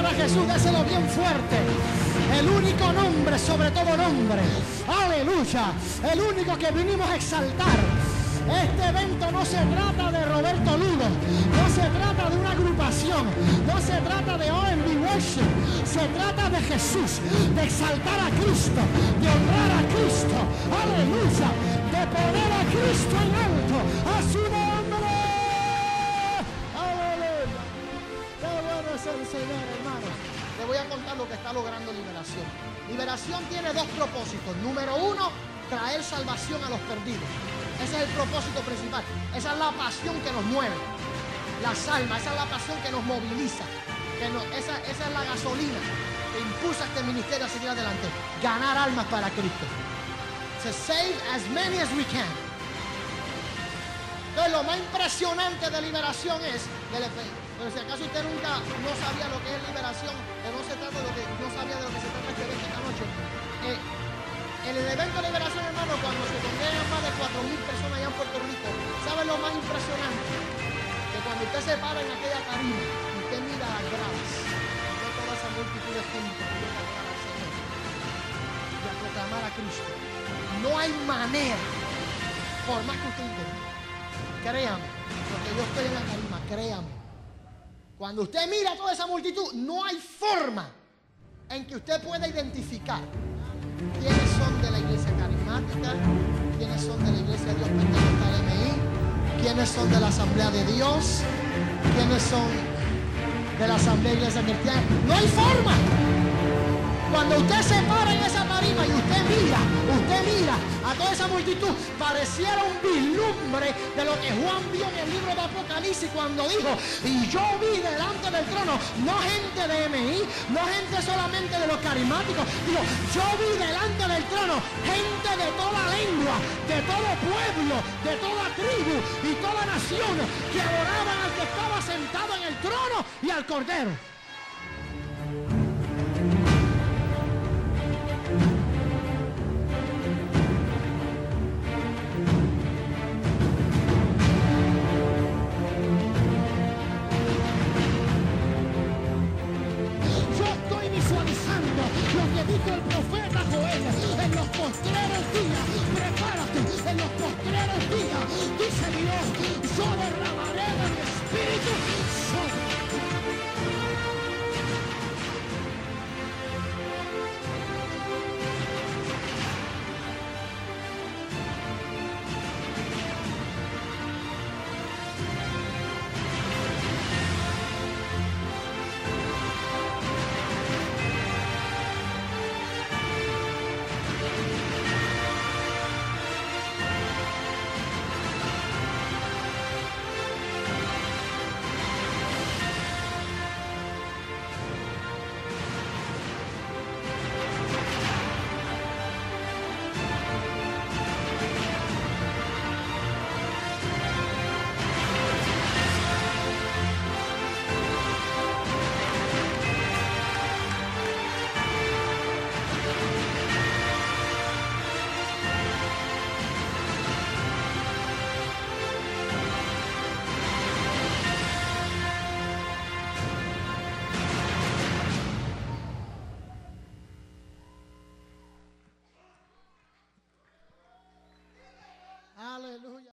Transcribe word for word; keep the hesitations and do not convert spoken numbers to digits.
exaltar a Jesús, déselo bien fuerte. El único nombre sobre todo nombre. Aleluya. El único que vinimos a exaltar. Este evento no se trata de Roberto Lugo, no se trata de una agrupación, no se trata de O M B Worship, se trata de Jesús, de exaltar a Cristo, de honrar a Cristo, aleluya, de poner a Cristo en alto, a su nombre. Aleluya. Qué bueno es el Señor, hermanos. Le voy a contar lo que está logrando Liberación. Liberación tiene dos propósitos. Número uno, traer salvación a los perdidos. Ese es el propósito principal. Esa es la pasión que nos mueve. Las almas, esa es la pasión que nos moviliza. Que nos, esa, esa es la gasolina que impulsa este ministerio a seguir adelante. Ganar almas para Cristo. To save as many as we can. Entonces lo más impresionante de Liberación es, pero si acaso usted nunca no sabía lo que es liberación, que no se trata de lo que no sabía de lo que se trata este evento esta noche. Eh, En el evento de Liberación, hermano, cuando se congregan más de cuatro mil personas allá en Puerto Rico, ¿sabe lo más impresionante? Que cuando usted se para en aquella tarima, usted mira las gradas, ve toda esa multitud de gente que viene a adorar al Señor y a proclamar a Cristo. No hay manera, por más que usted intente, créame, porque yo estoy en la tarima, créame. Cuando usted mira toda esa multitud, no hay forma en que usted pueda identificar quiénes son de la iglesia carismática, quiénes son de la iglesia Dios Pentecostal M I, quiénes son de la Asamblea de Dios, quiénes son de la Asamblea Iglesia Cristiana. No hay forma. Cuando usted se para en esa tarima y usted mira, usted mira a toda esa multitud, pareciera un vislumbre de lo que Juan vio en el libro de Apocalipsis cuando dijo, y yo vi delante del trono, no gente de M I, no gente solamente de los carismáticos, digo, yo vi delante del trono gente de toda lengua, de todo pueblo, de toda tribu y toda nación que adoraban al que estaba sentado en el trono y al Cordero.